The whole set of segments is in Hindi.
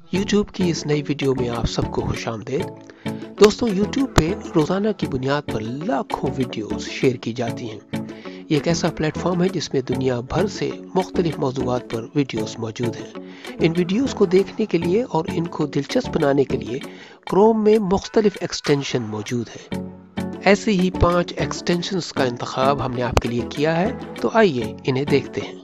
YouTube की इस नई वीडियो में आप सबको खुशामदीद। दोस्तों, YouTube पे रोज़ाना की बुनियाद पर लाखों वीडियोस शेयर की जाती हैं। ये एक ऐसा प्लेटफॉर्म है जिसमें दुनिया भर से मुख्तलिफ मौज़ूआत पर वीडियोस मौजूद हैं। इन वीडियोस को देखने के लिए और इनको दिलचस्प बनाने के लिए क्रोम में मुख्तलिफ एक्सटेंशन मौजूद हैं। ऐसे ही 5 एक्सटेंशंस का इंतखाब हमने आपके लिए किया है, तो आइए इन्हें देखते हैं।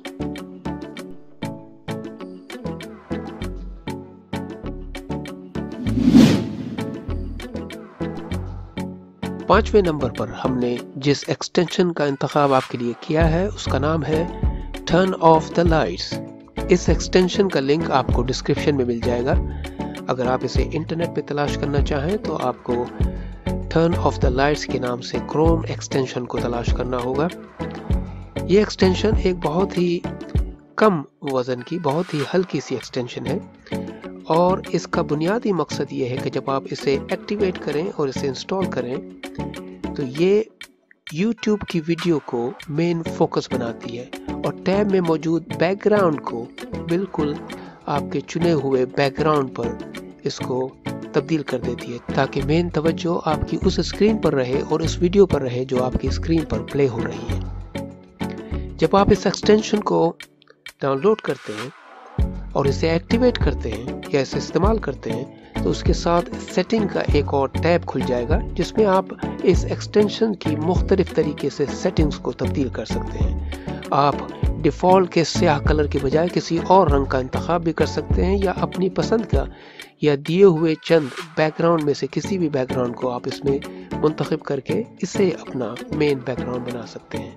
5वें नंबर पर हमने जिस एक्सटेंशन का इंतखाब आपके लिए किया है उसका नाम है टर्न ऑफ द लाइट्स। इस एक्सटेंशन का लिंक आपको डिस्क्रिप्शन में मिल जाएगा। अगर आप इसे इंटरनेट पे तलाश करना चाहें तो आपको टर्न ऑफ द लाइट्स के नाम से क्रोम एक्सटेंशन को तलाश करना होगा। ये एक्सटेंशन एक बहुत ही कम वजन की, बहुत ही हल्की सी एक्सटेंशन है और इसका बुनियादी मकसद ये है कि जब आप इसे एक्टिवेट करें और इसे इंस्टॉल करें तो ये YouTube की वीडियो को मेन फोकस बनाती है और टैब में मौजूद बैकग्राउंड को बिल्कुल आपके चुने हुए बैकग्राउंड पर इसको तब्दील कर देती है, ताकि मेन तवज्जो आपकी उस स्क्रीन पर रहे और इस वीडियो पर रहे जो आपकी स्क्रीन पर प्ले हो रही है। जब आप इस एक्सटेंशन को डाउनलोड करते हैं और इसे एक्टिवेट करते हैं या इसे इस्तेमाल करते हैं तो उसके साथ सेटिंग का एक और टैब खुल जाएगा जिसमें आप इस एक्सटेंशन की मुख्तलिफ तरीके से सेटिंग्स को तब्दील कर सकते हैं। आप डिफ़ॉल्ट के स्याह कलर के बजाय किसी और रंग का इंतखाब भी कर सकते हैं या अपनी पसंद का या दिए हुए चंद बैकग्राउंड में से किसी भी बैकग्राउंड को आप इसमें मुंतखब करके इसे अपना मेन बैकग्राउंड बना सकते हैं।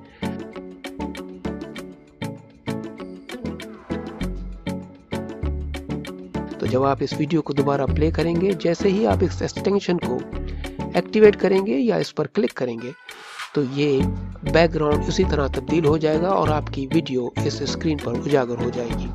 तो जब आप इस वीडियो को दोबारा प्ले करेंगे, जैसे ही आप इस एक्सटेंशन को एक्टिवेट करेंगे या इस पर क्लिक करेंगे तो ये बैकग्राउंड उसी तरह तब्दील हो जाएगा और आपकी वीडियो इस स्क्रीन पर उजागर हो जाएगी।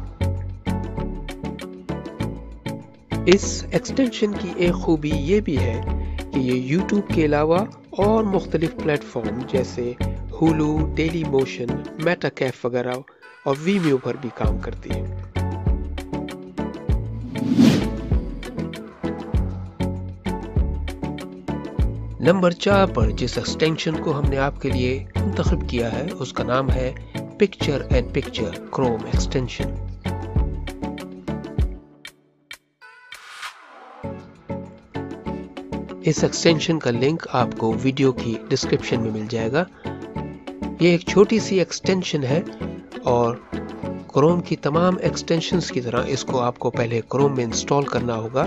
इस एक्सटेंशन की एक खूबी ये भी है कि ये YouTube के अलावा और मुख्तलिफ प्लेटफॉर्म जैसे Hulu, Dailymotion, MetaCafe वगैरह और Vimeo पर भी काम करती है। नंबर 4 पर जिस एक्सटेंशन को हमने आपके लिए मुंतखब किया है उसका नाम है picture and picture Chrome extension. इस एक्सटेंशन का लिंक आपको वीडियो की डिस्क्रिप्शन में मिल जाएगा। ये एक छोटी सी एक्सटेंशन है और क्रोम की तमाम एक्सटेंशंस की तरह इसको आपको पहले क्रोम में इंस्टॉल करना होगा।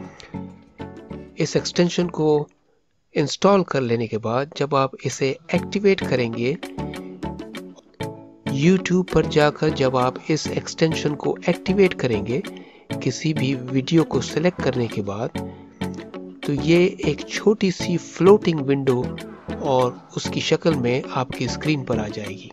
इस एक्सटेंशन को इंस्टॉल कर लेने के बाद जब आप इसे एक्टिवेट करेंगे, YouTube पर जाकर जब आप इस एक्सटेंशन को एक्टिवेट करेंगे किसी भी वीडियो को सिलेक्ट करने के बाद, तो ये एक छोटी सी फ्लोटिंग विंडो और उसकी शक्ल में आपकी स्क्रीन पर आ जाएगी।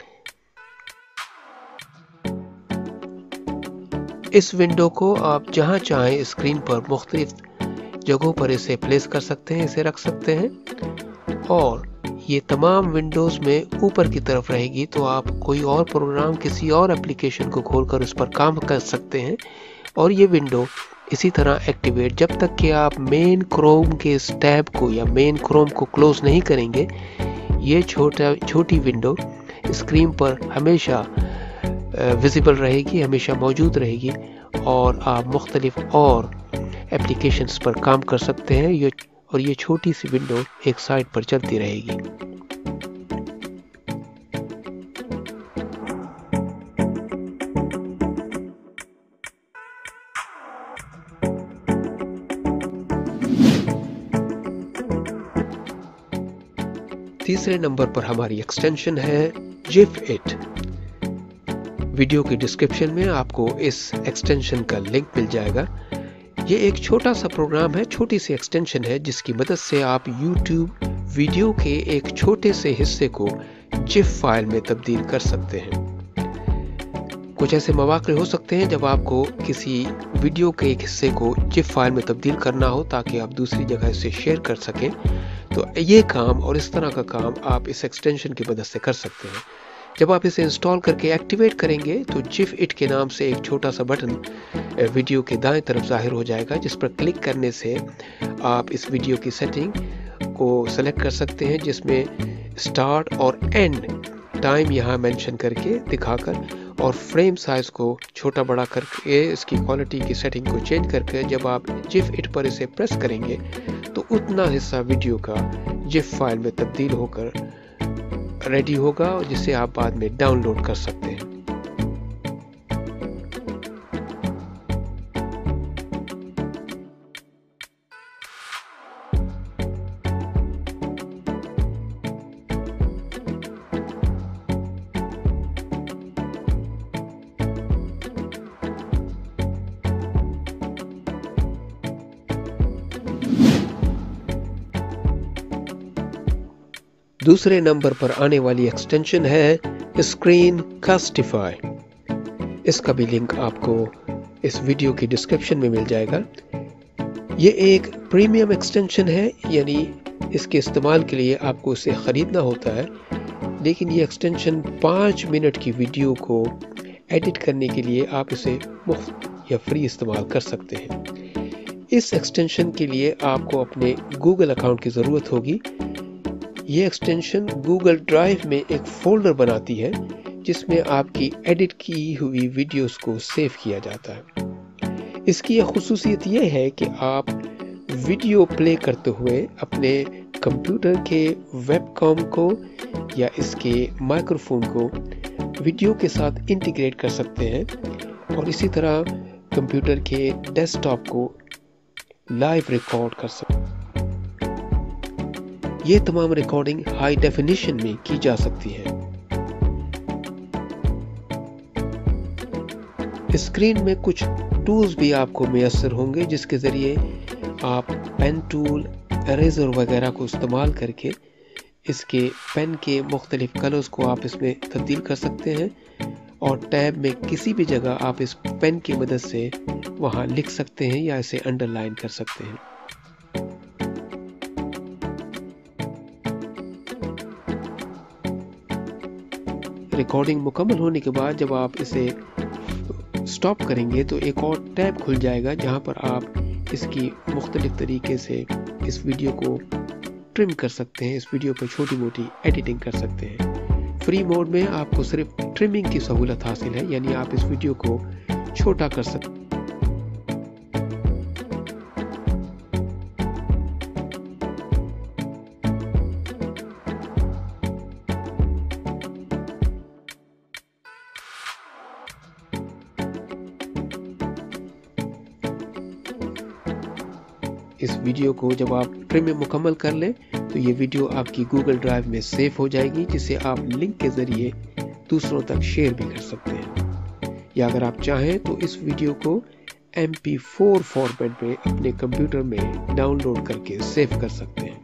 इस विंडो को आप जहां चाहें स्क्रीन पर मुख्तलिफ जगहों पर इसे प्लेस कर सकते हैं, इसे रख सकते हैं और ये तमाम विंडोज़ में ऊपर की तरफ रहेगी, तो आप कोई और प्रोग्राम किसी और एप्लीकेशन को खोलकर उस पर काम कर सकते हैं और ये विंडो इसी तरह एक्टिवेट जब तक कि आप मेन क्रोम के इस टैब को या मेन क्रोम को क्लोज नहीं करेंगे। ये छोटी विंडो स्क्रीन पर हमेशा विजिबल रहेगी, हमेशा मौजूद रहेगी और आप मुख्तलिफ और एप्लीकेशंस पर काम कर सकते हैं। ये छोटी सी विंडो एक साइड पर चलती रहेगी। तीसरे नंबर पर हमारी एक्सटेंशन है GIF It। वीडियो की डिस्क्रिप्शन में आपको इस एक्सटेंशन का लिंक मिल जाएगा। ये एक छोटा सा प्रोग्राम है, छोटी सी एक्सटेंशन है जिसकी मदद से आप YouTube वीडियो के एक छोटे से हिस्से को GIF फाइल में तब्दील कर सकते हैं। कुछ ऐसे मौके हो सकते हैं जब आपको किसी वीडियो के एक हिस्से को GIF फाइल में तब्दील करना हो ताकि आप दूसरी जगह इसे शेयर कर सकें, तो ये काम और इस तरह का काम आप इस एक्सटेंशन की मदद से कर सकते हैं। जब आप इसे इंस्टॉल करके एक्टिवेट करेंगे तो जिफ इट के नाम से एक छोटा सा बटन वीडियो के दाएं तरफ जाहिर हो जाएगा, जिस पर क्लिक करने से आप इस वीडियो की सेटिंग को सेलेक्ट कर सकते हैं, जिसमें स्टार्ट और एंड टाइम यहाँ मेंशन करके दिखाकर, और फ्रेम साइज को छोटा बड़ा करके इसकी क्वालिटी की सेटिंग को चेंज करके जब आप जिफ इट पर इसे प्रेस करेंगे तो उतना हिस्सा वीडियो का जिफ फाइल में तब्दील होकर रेडी होगा, जिसे आप बाद में डाउनलोड कर सकते हैं। दूसरे नंबर पर आने वाली एक्सटेंशन है स्क्रीनकास्टिफाई। इसका भी लिंक आपको इस वीडियो की डिस्क्रिप्शन में मिल जाएगा। ये एक प्रीमियम एक्सटेंशन है, यानी इसके इस्तेमाल के लिए आपको इसे ख़रीदना होता है, लेकिन ये एक्सटेंशन 5 मिनट की वीडियो को एडिट करने के लिए आप इसे मुफ्त या फ्री इस्तेमाल कर सकते हैं। इस एक्सटेंशन के लिए आपको अपने गूगल अकाउंट की ज़रूरत होगी। ये एक्सटेंशन गूगल ड्राइव में एक फोल्डर बनाती है जिसमें आपकी एडिट की हुई वीडियोस को सेव किया जाता है। इसकी एक खुसूसियत ये है कि आप वीडियो प्ले करते हुए अपने कंप्यूटर के वेबकैम को या इसके माइक्रोफोन को वीडियो के साथ इंटीग्रेट कर सकते हैं, और इसी तरह कंप्यूटर के डेस्कटॉप को लाइव रिकॉर्ड कर सकते हैं। ये तमाम रिकॉर्डिंग हाई डेफिनेशन में की जा सकती है। स्क्रीन में कुछ टूल्स भी आपको मैसर होंगे, जिसके जरिए आप पेन टूल, इरेजर वगैरह को इस्तेमाल करके इसके पेन के मुख्तलिफ कलर्स को आप इसमें तब्दील कर सकते हैं, और टैब में किसी भी जगह आप इस पेन की मदद से वहां लिख सकते हैं या इसे अंडरलाइन कर सकते हैं। रिकॉर्डिंग मुकम्मल होने के बाद जब आप इसे स्टॉप करेंगे तो एक और टैब खुल जाएगा, जहां पर आप इसकी मुख्तलिफ तरीके से इस वीडियो को ट्रिम कर सकते हैं, इस वीडियो पर छोटी मोटी एडिटिंग कर सकते हैं। फ्री मोड में आपको सिर्फ ट्रिमिंग की सहूलत हासिल है, यानी आप इस वीडियो को छोटा कर सकते हैं। इस वीडियो को जब आप ट्रिम मुकम्मल कर लें तो ये वीडियो आपकी गूगल ड्राइव में सेव हो जाएगी, जिसे आप लिंक के ज़रिए दूसरों तक शेयर भी कर सकते हैं, या अगर आप चाहें तो इस वीडियो को MP4 फॉर्मेट में अपने कंप्यूटर में डाउनलोड करके सेव कर सकते हैं।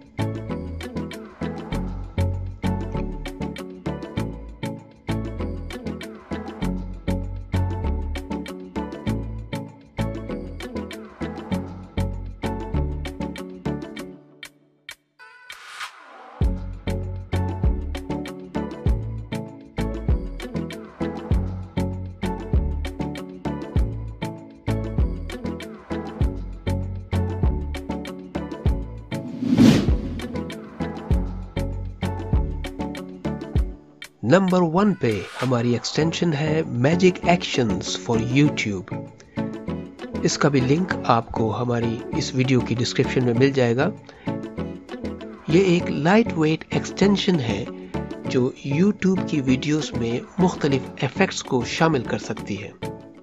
नंबर 1 पे हमारी एक्सटेंशन है मैजिक एक्शंस फॉर यूट्यूब। इसका भी लिंक आपको हमारी इस वीडियो की डिस्क्रिप्शन में मिल जाएगा। ये एक लाइट वेट एक्सटेंशन है जो यूट्यूब की वीडियोस में मुख्तलिफ इफेक्ट्स को शामिल कर सकती है।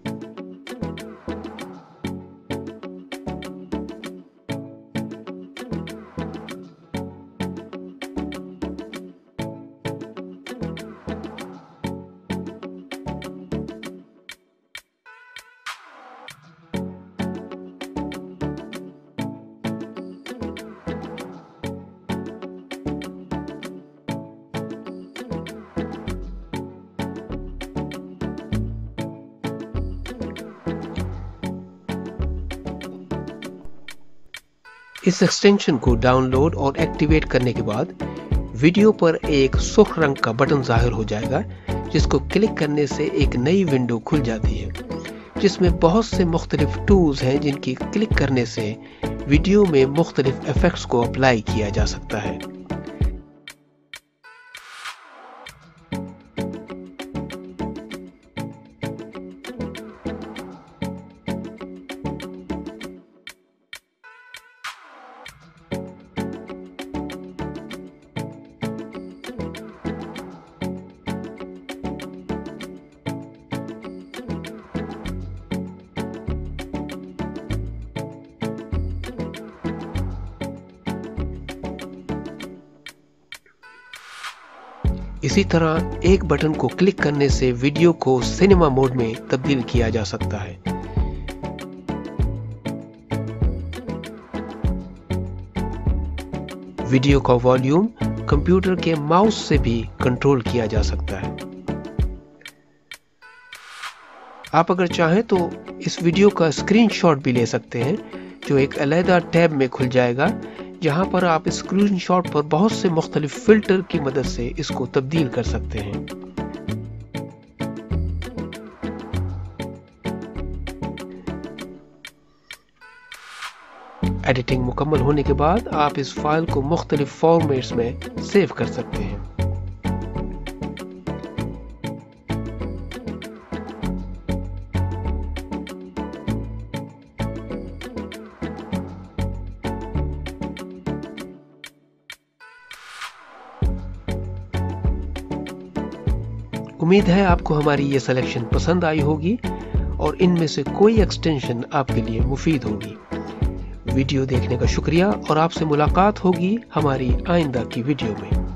इस एक्सटेंशन को डाउनलोड और एक्टिवेट करने के बाद वीडियो पर एक सुर्ख रंग का बटन जाहिर हो जाएगा, जिसको क्लिक करने से एक नई विंडो खुल जाती है, जिसमें बहुत से मुख्तलिफ टूल्स हैं जिनकी क्लिक करने से वीडियो में मुख्तलिफ इफेक्ट्स को अप्लाई किया जा सकता है। इसी तरह एक बटन को क्लिक करने से वीडियो को सिनेमा मोड में तब्दील किया जा सकता है। वीडियो का वॉल्यूम कंप्यूटर के माउस से भी कंट्रोल किया जा सकता है। आप अगर चाहें तो इस वीडियो का स्क्रीनशॉट भी ले सकते हैं, जो एक अलग टैब में खुल जाएगा, जहां पर आप स्क्रीनशॉट पर बहुत से मुख्तलिफ फिल्टर की मदद से इसको तब्दील कर सकते हैं। एडिटिंग मुकम्मल होने के बाद आप इस फाइल को मुख्तलिफ फॉर्मेट्स में सेव कर सकते हैं। उम्मीद है आपको हमारी ये सिलेक्शन पसंद आई होगी और इनमें से कोई एक्सटेंशन आपके लिए मुफीद होगी। वीडियो देखने का शुक्रिया और आपसे मुलाकात होगी हमारी आइंदा की वीडियो में।